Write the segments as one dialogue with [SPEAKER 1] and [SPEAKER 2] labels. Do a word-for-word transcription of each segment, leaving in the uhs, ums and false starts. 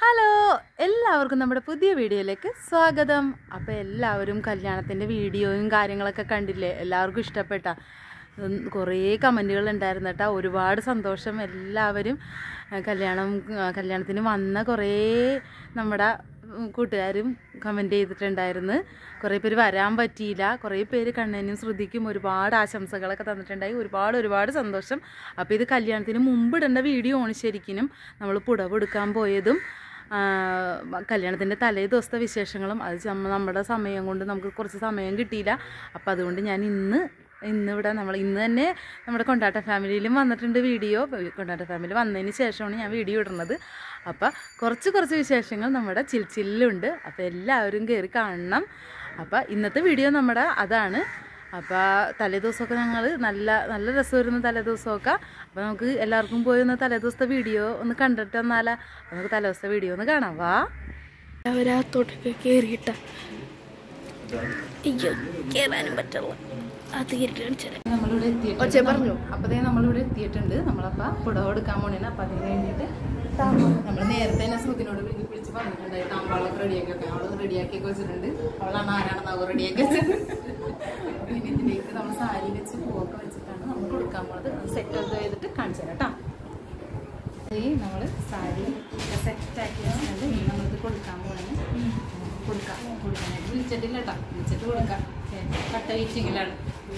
[SPEAKER 1] Hello എല്ലാവർക്കും നമ്മുടെ പുതിയ വീഡിയോയിലേക്ക് സ്വാഗതം. അപ്പോൾ എല്ലാവരും കല്യാണത്തിൻ്റെ വീഡിയോയും കാര്യങ്ങളൊക്കെ കണ്ടില്ലേ? എല്ലാവർക്കും ഇഷ്ടപ്പെട്ട കുറേ കമൻറ്റുകൾ ഉണ്ടായിരുന്നു കേട്ടോ. ഒരുപാട് സന്തോഷം. എല്ലാവരും കല്യാണം കല്യാണത്തിന് വന്ന കുറേ നമ്മുടെ കൂട്ടുകാരും കമൻറ്റ് ചെയ്തിട്ടുണ്ടായിരുന്നു. കുറേ പേര് വരാൻ പറ്റിയില്ല, കുറേ പേര് കണ്ണനും ശ്രുതിക്കും ഒരുപാട് ആശംസകളൊക്കെ തന്നിട്ടുണ്ടായി. ഒരുപാട് ഒരുപാട് സന്തോഷം. അപ്പോൾ ഇത് കല്യാണത്തിന് മുമ്പ് ഇടേണ്ട വീഡിയോ ആണ്. ശരിക്കും നമ്മൾ പുടവ് എടുക്കാൻ പോയതും കല്യാണത്തിൻ്റെ തലേ ദിവസത്തെ വിശേഷങ്ങളും അത് നമ്മുടെ സമയം കൊണ്ട് നമുക്ക് കുറച്ച് സമയം കിട്ടിയില്ല. അപ്പോൾ അതുകൊണ്ട് ഞാൻ ഇന്ന് ഇന്നിവിടെ നമ്മൾ ഇന്ന് തന്നെ നമ്മുടെ കൊണ്ടാട്ട ഫാമിലിയിലും വന്നിട്ടുണ്ട് വീഡിയോ. കൊണ്ടാട്ട ഫാമിലി വന്നതിന് ശേഷമാണ് ഞാൻ വീഡിയോ ഇടുന്നത്. അപ്പോൾ കുറച്ച് കുറച്ച് വിശേഷങ്ങൾ നമ്മുടെ ചിൽച്ചില്ലുണ്ട്. അപ്പോൾ എല്ലാവരും കയറി കാണണം. അപ്പോൾ ഇന്നത്തെ വീഡിയോ നമ്മുടെ അതാണ്. അപ്പോൾ തലേദിവസമൊക്കെ ഞങ്ങൾ നല്ല നല്ല രസമായിരുന്നു തലേദിവസമൊക്കെ. അപ്പോൾ നമുക്ക് എല്ലാവർക്കും പോയി ഒന്ന് തലേദിവസത്തെ വീഡിയോ ഒന്ന് കണ്ടിട്ട് വന്നാലാ. അപ്പോൾ നമുക്ക് തലേദിവസത്തെ വീഡിയോ ഒന്ന് കാണാം. വാ.
[SPEAKER 2] അവരാത്തോട്ടൊക്കെ കയറിയിട്ട അയ്യോ കയറാനും പറ്റുള്ള അത്
[SPEAKER 1] നമ്മളിവിടെ എത്തിയിട്ട് പറഞ്ഞു. അപ്പോഴത്തേ നമ്മളിവിടെ എത്തിയിട്ടുണ്ട്. നമ്മളപ്പോൾ പുടവ എടുക്കാൻ പോണേന്. അപ്പോൾ അതിന് വേണ്ടിയിട്ട് നമ്മൾ നേരത്തെ തന്നെ ശ്രുതിനോട് വിളിച്ച് വിളിച്ച് പറഞ്ഞിട്ടുണ്ടായി. താമ്പാളൊക്കെ റെഡിയാക്കി വെക്കാൻ. അവൾ റെഡിയാക്കിയൊക്കെ വെച്ചിട്ടുണ്ട്. അവളാണ് ആരാണെന്നാവും റെഡിയാക്കി വെച്ചത്. പിന്നെ ഇതിലേക്ക് നമ്മൾ സാരി വെച്ച് പൂവൊക്കെ വെച്ചിട്ടാണ് നമ്മൾ കൊടുക്കാൻ പോണത്. സെറ്റ് ഒക്കെ ചെയ്തിട്ട് കാണിച്ചു തരാം കേട്ടോ. ഈ നമ്മൾ സാരി സെറ്റാക്കി വെച്ചിട്ടുണ്ട്. ഇനി നമ്മൾക്ക് കൊടുക്കാൻ പോകണമെങ്കിൽ കൊടുക്കാം. കൊടുക്കാനായിട്ട് വിളിച്ചിട്ടില്ല കേട്ടോ. വിളിച്ചിട്ട് കൊടുക്കാം. കട്ട വീച്ചിങ്ങിലാണ്.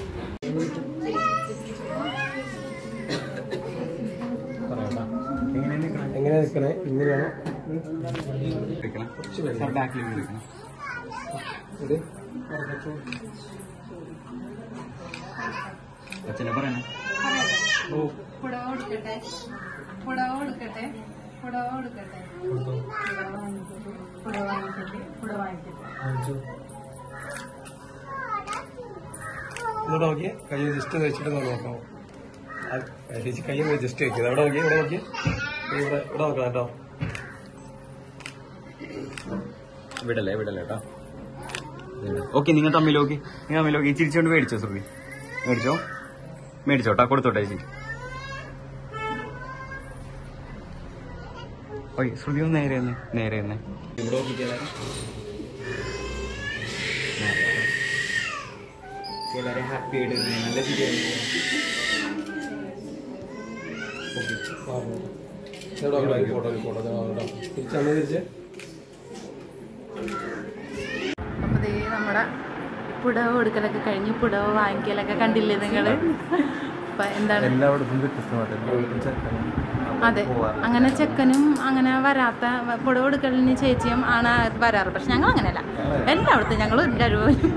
[SPEAKER 3] എങ്ങനെ നിൽക്കണേ? ഇങ്ങനെയാണോ?
[SPEAKER 1] അച്ഛനെ പറയണേ. പുടവ കൊടുക്കട്ടെ, പുടവ കൊടുക്കട്ടെ, പുടവ കൊടുക്കട്ടെ, പുടവ വാങ്ങിക്കട്ടെ, പുടവ വാങ്ങിക്കട്ടെ.
[SPEAKER 3] ഇതോടെ നോക്കിയേ, കൈ ജസ്റ്റ് വെച്ചിട്ട് നോക്കാം. ചേച്ചി കൈ ജസ്റ്റ് വെക്കുന്നത്. അവിടെ നോക്കിയേ, ഇവിടെ നോക്കിയേ, ഇവിടെ ഇവിടെ നോക്കണം കേട്ടോ.
[SPEAKER 4] വിടല്ലേ വിടല്ലേ കേട്ടോ. ഓക്കെ, നിങ്ങൾ തമ്മിൽ ഓക്കെ, നിങ്ങൾ തമ്മിൽ ഓക്കെ. ചിരിച്ചോണ്ട് മേടിച്ചോ ശ്രുതി? മേടിച്ചോ മേടിച്ചോട്ടാ, കൊടുത്തോട്ടെ ചേച്ചി. ഓക്കെ ശ്രുതി ഒന്ന് നേരെ തന്നെ നേരെ തന്നെ ഇവിടെ നോക്കിയിട്ട് എല്ലാവരും ഹാപ്പി ആയിട്ട് നല്ല ചിരിയാണ്.
[SPEAKER 3] ഫോട്ടോ ഫോട്ടോ തിരിച്ചമ്മ തിരിച്ച്.
[SPEAKER 1] അപ്പോൾ ദേ നമ്മുടെ പുടവ കൊടുക്കലൊക്കെ കഴിഞ്ഞ് പുടവ വാങ്ങിക്കലൊക്കെ കണ്ടില്ലേ നിങ്ങൾ? അപ്പം എന്താണ്
[SPEAKER 3] എല്ലായിടത്തും വ്യത്യസ്തമായിട്ട്.
[SPEAKER 1] അതെ, അങ്ങനെ ചെക്കനും അങ്ങനെ വരാത്ത പുടവ കൊടുക്കലിന് ചേച്ചിയും ആണ് വരാറ്. പക്ഷെ ഞങ്ങൾ അങ്ങനെയല്ല, എല്ലായിടത്തും ഞങ്ങൾ എല്ലാവരും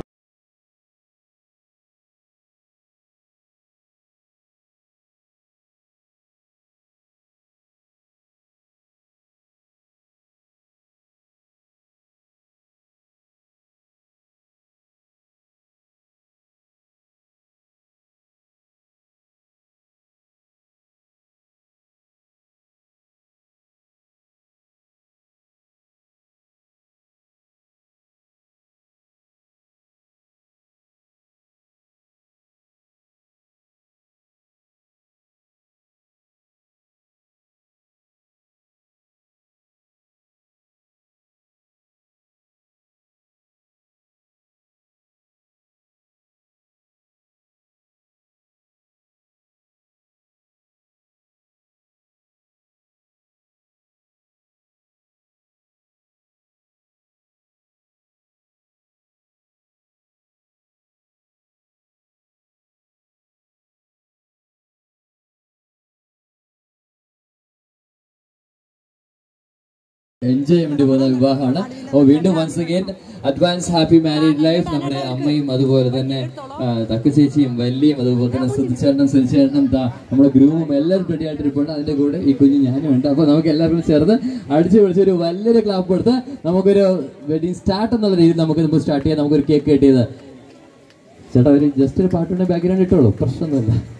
[SPEAKER 5] എൻജോയ് ചെയ്യാൻ വേണ്ടി പോകുന്ന വിവാഹമാണ്. അപ്പോൾ വീണ്ടും once again advance happy married life. നമ്മുടെ അമ്മയും അതുപോലെ തന്നെ തക്കു ചേച്ചിയും വല്യയും അതുപോലെ തന്നെ സുധിച്ചേട്ടനും സുധിച്ചേട്ടനും നമ്മുടെ ഗ്രൂമും എല്ലാവരും റെഡി ആയിട്ടിരിപ്പുണ്ട്. അതിന്റെ കൂടെ ഈ കുഞ്ഞ് ഞാനും ഉണ്ട്. അപ്പോൾ നമുക്ക് എല്ലാവരും ചേർന്ന് അടിച്ചു പൊളിച്ചൊരു വലിയൊരു ക്ലാപ്പ് കൊടുത്ത് നമുക്കൊരു വെഡിങ് സ്റ്റാർട്ട് എന്നുള്ള രീതിയിൽ നമുക്ക് ഇപ്പോൾ സ്റ്റാർട്ട് ചെയ്യാം. നമുക്കൊരു കേക്ക് കെട്ടിയത് ചേട്ടാ ഒരു ജസ്റ്റ് ഒരു പാട്ടുണ്ടെങ്കിൽ ബാക്ക്ഗ്രൗണ്ട് ഇട്ടോളൂ, പ്രശ്നമൊന്നുമില്ല.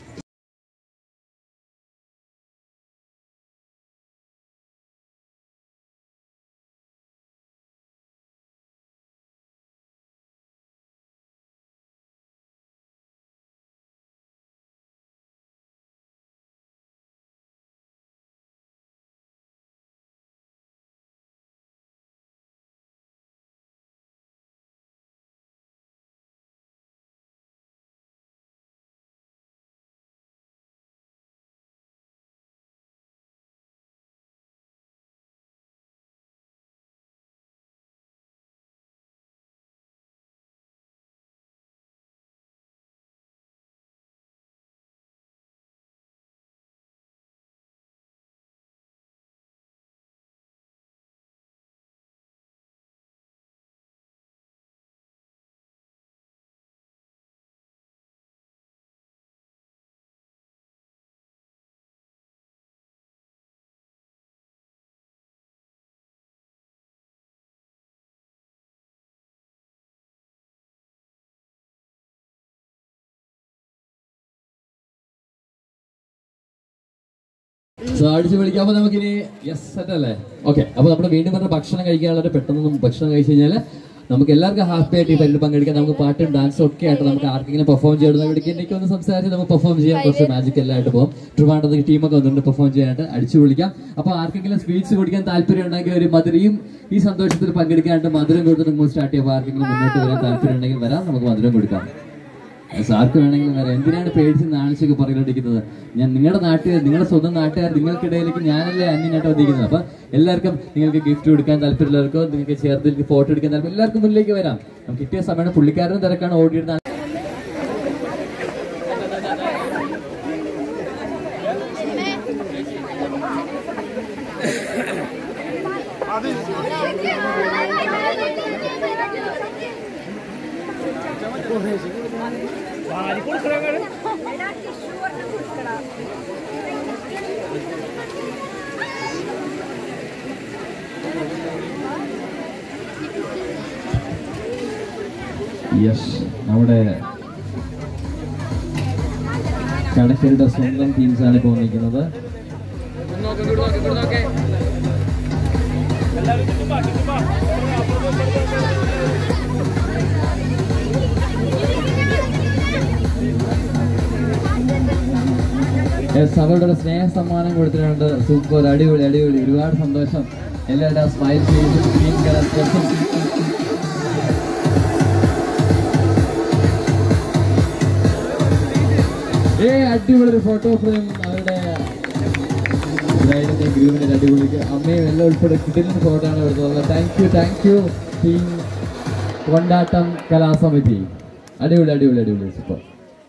[SPEAKER 5] സോ അടിച്ചു വിളിക്കാം. അപ്പൊ നമുക്കിനി യെസ് സെറ്റ് അല്ലേ? ഓക്കെ. അപ്പൊ നമ്മൾ വീണ്ടും പറഞ്ഞ ഭക്ഷണം കഴിക്കാനുള്ള പെട്ടെന്ന് ഭക്ഷണം കഴിച്ചു കഴിഞ്ഞാൽ നമുക്ക് എല്ലാവർക്കും ഹാപ്പി ആയിട്ട് ഈ പരിപാടി പങ്കെടുക്കാം. നമുക്ക് പാട്ടും ഡാൻസും ഒക്കെ ആയിട്ട് നമുക്ക് ആർക്കെങ്കിലും പെർഫോം ചെയ്യണം ഇവിടേക്ക് എനിക്ക് ഒന്ന് സംസാരിച്ച് നമുക്ക് പെർഫോം ചെയ്യാൻ കുറച്ച് മാജിക് എല്ലായിട്ട് പോകും. ട്രിവാൻഡ്രത്ത് ടീമൊക്കെ വന്നിട്ടുണ്ട് പെർഫോം ചെയ്യാനായിട്ട്. അടിച്ചു വിളിക്കാം. അപ്പൊ ആർക്കെങ്കിലും സ്വീറ്റ്സ് കുടിക്കാൻ താല്പര്യം ഉണ്ടെങ്കിൽ ഒരു മധുരയും ഈ സന്തോഷത്തിൽ പങ്കെടുക്കാനായിട്ട് മധുരം കൊടുത്ത് നമുക്ക് സ്റ്റാർട്ട് ചെയ്യാം. ആർക്കെങ്കിലും മുന്നോട്ട് വരാൻ താല്പര്യം ഉണ്ടെങ്കിൽ വരാം, നമുക്ക് മധുരം കൊടുക്കാം. ആർക്ക് വേണമെങ്കിലും വരാം. എന്തിനാണ് പേടിച്ച് നാണിച്ചൊക്കെ പറയിലിരിക്കുന്നത്? ഞാൻ നിങ്ങളുടെ നാട്ടുകാർ, നിങ്ങളുടെ സ്വന്തം നാട്ടുകാർ, നിങ്ങൾക്കിടയിലേക്ക് ഞാനല്ലേ അന്യനായിട്ട് വന്നിരിക്കുന്നത്. അപ്പൊ എല്ലാവർക്കും നിങ്ങൾക്ക് ഗിഫ്റ്റ് കൊടുക്കാൻ താല്പര്യമുള്ളവർക്കോ നിങ്ങൾക്ക് ചേർത്ത് ഫോട്ടോ എടുക്കാൻ താല്പര്യം എല്ലാവർക്കും മുന്നിലേക്ക് വരാം. നമുക്ക് കിട്ടിയ സമയമാണ്. പുള്ളിക്കാരനും തിരക്കാണ്, ഓടിയിരുന്ന യെസ് നമ്മുടെ കടക്കരുടെ സ്വന്തം ടീംസാണ് ഇപ്പോൾ നിൽക്കുന്നത്. അവരുടെ സ്നേഹ സമ്മാനം കൊടുത്തിട്ടുണ്ട്. സൂപ്പർ, അടിപൊളി അടിപൊളി, ഒരുപാട് സന്തോഷം. എല്ലാവരും സ്മൈൽ ചെയ്ത് ഏ അടിപൊളി ഒരു ഫോട്ടോ ഫ്രെയിം അവരുടെ ഗ്രൂപ്പിന്റെ അടിപൊളിക്ക് അമ്മയും എല്ലാം ഉൾപ്പെടെ കിട്ടുന്ന ഫോട്ടോ ആണ് എടുത്തത്. Thank you thank you team Kondattam Kalasamithi. അടിപൊളി അടിപൊളി അടിപൊളി സൂപ്പർ.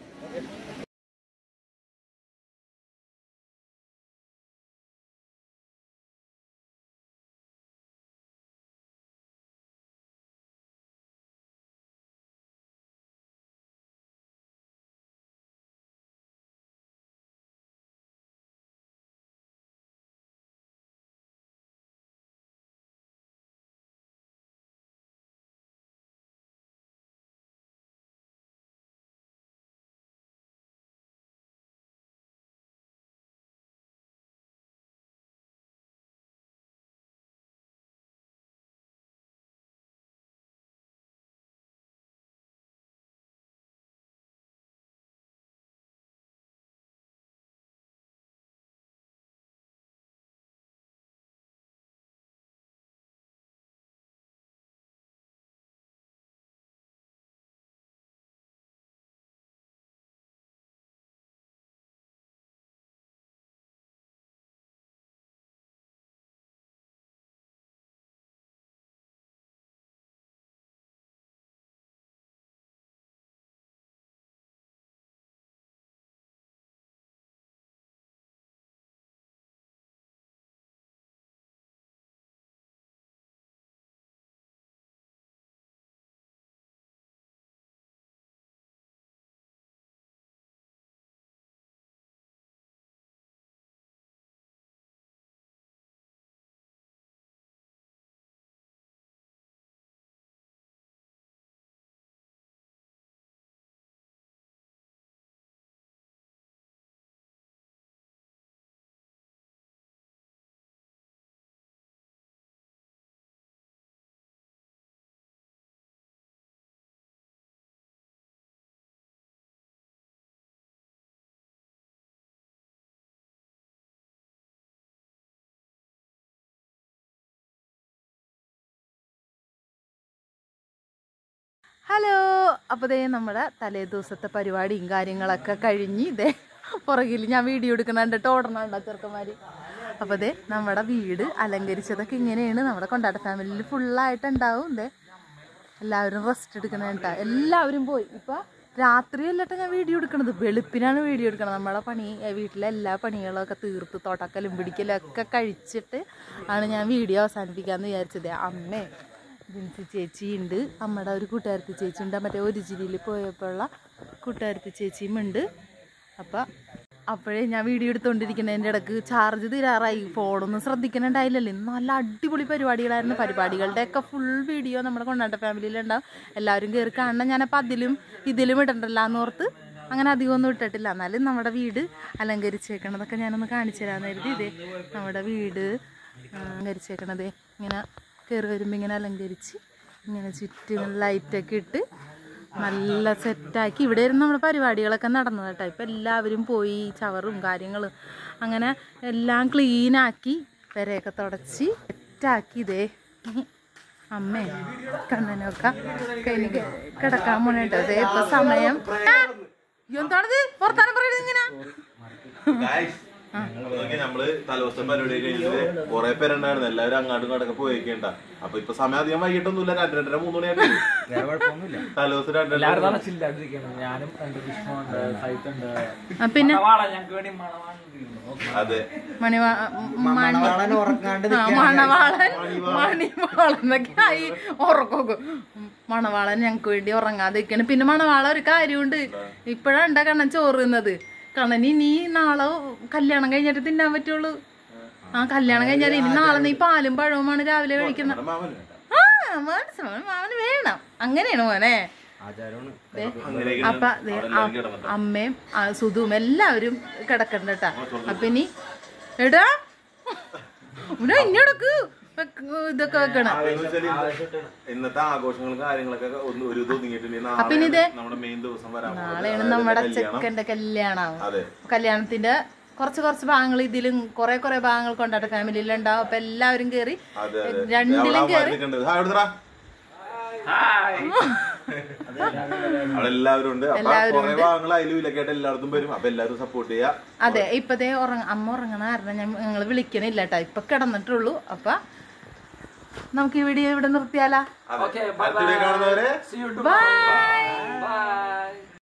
[SPEAKER 1] ഹലോ. അപ്പോൾ ദേ നമ്മുടെ തലേ ദിവസത്തെ പരിപാടിയും കാര്യങ്ങളൊക്കെ കഴിഞ്ഞ് ഇതേ പുറകിൽ ഞാൻ വീഡിയോ എടുക്കണുണ്ട്, ഓടണുണ്ട് ചെറുക്കന്മാർ. അപ്പോൾ ദേ നമ്മുടെ വീട് അലങ്കരിച്ചതൊക്കെ ഇങ്ങനെയാണ്. നമ്മുടെ കൊണ്ടാട്ട ഫാമിലിയിൽ ഫുള്ളായിട്ടുണ്ടാവും. ഇതേ എല്ലാവരും റെസ്റ്റ് എടുക്കണേട്ടാ. എല്ലാവരും പോയി. ഇപ്പം രാത്രിയല്ലട്ടോ ഞാൻ വീഡിയോ എടുക്കണത്, വെളുപ്പിനാണ് വീഡിയോ എടുക്കണത്. നമ്മളെ പണി വീട്ടിലെ എല്ലാ പണികളൊക്കെ തീർത്ത് തുടക്കലും പിടിക്കലും ഒക്കെ കഴിച്ചിട്ട് ആണ് ഞാൻ വീഡിയോ അവസാനിപ്പിക്കാമെന്ന് വിചാരിച്ചത്. അമ്മേ ജിൻസി ചേച്ചിയുണ്ട്, അമ്മയുടെ ഒരു കൂട്ടുകാരത്തി ചേച്ചിയുണ്ട്, മറ്റേ ഒരു ജില്ലയിൽ പോയപ്പോഴുള്ള കൂട്ടുകാരത്തി ചേച്ചിയും ഉണ്ട്. അപ്പം അപ്പോഴേ ഞാൻ വീഡിയോ എടുത്തുകൊണ്ടിരിക്കുന്നതിൻ്റെ ഇടയ്ക്ക് ചാർജ് തീരാറായി. ഫോണൊന്നും ശ്രദ്ധിക്കുന്നുണ്ടായില്ലല്ലോ. ഇന്ന് നല്ല അടിപൊളി പരിപാടികളായിരുന്നു. പരിപാടികളുടെയൊക്കെ ഫുൾ വീഡിയോ നമ്മുടെ കൊണ്ടാട്ട ഫാമിലിയിലുണ്ടാവും. എല്ലാവരും കയറി കാണണം. ഞാനപ്പോൾ അതിലും ഇതിലും ഇടണ്ടല്ലോ എന്നോർത്ത് അങ്ങനെ അധികമൊന്നും ഇട്ടിട്ടില്ല. എന്നാലും നമ്മുടെ വീട് അലങ്കരിച്ചേക്കണതൊക്കെ ഞാനൊന്ന് കാണിച്ചു തരാമെന്ന് കരുതി. ഇതേ നമ്മുടെ വീട് അലങ്കരിച്ചേക്കണതേ ഇങ്ങനെ കയറി വരുമ്പോൾ ഇങ്ങനെ അലങ്കരിച്ച് ഇങ്ങനെ ചുറ്റും ലൈറ്റൊക്കെ ഇട്ട് നല്ല സെറ്റാക്കി. ഇവിടെ ഇരുന്ന് നമ്മുടെ പരിപാടികളൊക്കെ നടന്നത് കേട്ടോ. ഇപ്പം എല്ലാവരും പോയി ചവറും കാര്യങ്ങളും അങ്ങനെ എല്ലാം ക്ലീനാക്കി പെരയൊക്കെ തുടച്ച് സെറ്റാക്കി. ഇതേ അമ്മേ കണ്ണനൊക്കെ എനിക്ക് കിടക്കാൻ പോണേ കേട്ടോ. അതേ ഇപ്പൊ സമയം എന്താണത് വർത്താനം പറയുന്നത് ഇങ്ങനെ.
[SPEAKER 6] നമ്മള് തലേദിവസം പരിപാടി കഴിഞ്ഞിട്ട് കുറെ പേരുണ്ടായിരുന്നു. എല്ലാവരും അങ്ങോട്ടും ഇങ്ങോട്ടൊക്കെ പോയിക്കേണ്ട. അപ്പൊ ഇപ്പൊ സമയം അധികം വൈകിട്ടൊന്നുമില്ല. രണ്ട് രണ്ടര മൂന്ന് മണിയായിട്ട് തലേദിവസം രണ്ടര.
[SPEAKER 1] പിന്നെ
[SPEAKER 6] അതെ
[SPEAKER 1] മണവാളൻ മണിവാളന്നൊക്കെ ആയി ഉറക്കൊക്കെ. മണവാളൻ ഞങ്ങക്ക് വേണ്ടി ഉറങ്ങാതിരിക്കണം. പിന്നെ മണവാളൻ ഒരു കാര്യമുണ്ട്. ഇപ്പഴാണ്ടാ കണ്ണൻ ചോറുന്നത്. കണ്ണന് ഇനി നാളെ കല്യാണം കഴിഞ്ഞിട്ട് തിന്നാൻ പറ്റുള്ളൂ. ആ കല്യാണം കഴിഞ്ഞാൽ ഇനി നാളെ നീ പാലും പഴവുമാണ് രാവിലെ കഴിക്കുന്നത്. ആ മനസ്സിലാവും, മാമന് വേണം. അങ്ങനെയാണ് മോനെ. അപ്പൊ അമ്മയും സുധുവും എല്ലാവരും കിടക്കണ്ട കേട്ടാ. അപ്പൊ ഇനി എടാ ഇന്നടക്ക് ഇതൊക്കെ വെക്കണം.
[SPEAKER 6] ഇന്നത്തെ ആഘോഷങ്ങളും കാര്യങ്ങളൊക്കെ ഒരു
[SPEAKER 1] അപ്പൊ ഇനി ഇതേ
[SPEAKER 6] മെയിൻ ദിവസം വരാൻ
[SPEAKER 1] നാളെയാണ് നമ്മുടെ ചെക്കന്റെ കല്യാണം. കല്യാണത്തിന്റെ കുറച്ച് കുറച്ച് ഭാഗങ്ങൾ ഇതിലും കുറെ കുറെ ഭാഗങ്ങൾ കൊണ്ടാട്ട ഫാമിലിയിലുണ്ടാവും. അപ്പൊ എല്ലാവരും കേറി രണ്ടിലും കേറി
[SPEAKER 6] എല്ലാവരും ഉണ്ട്. ഭാഗങ്ങൾ അതിലും ഇലക്കായിട്ട് എല്ലായിടത്തും വരും. അപ്പൊ എല്ലാവരും സപ്പോർട്ട് ചെയ്യാം.
[SPEAKER 1] അതെ ഇപ്പതേ ഉറങ്ങ അമ്മ ഉറങ്ങണ കാരണം ഞാൻ ഞങ്ങള് വിളിക്കണില്ല കേട്ടോ. ഇപ്പൊ കിടന്നിട്ടുള്ളൂ. അപ്പൊ നമുക്ക് ഈ വീഡിയോ ഇവിടെ നിർത്തിയാലോ?
[SPEAKER 6] കാണുന്നവരെ
[SPEAKER 1] ബൈ.